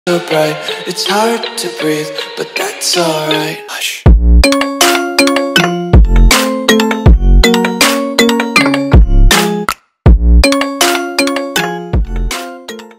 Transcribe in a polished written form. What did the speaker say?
so bright, it's hard to breathe, but that's alright.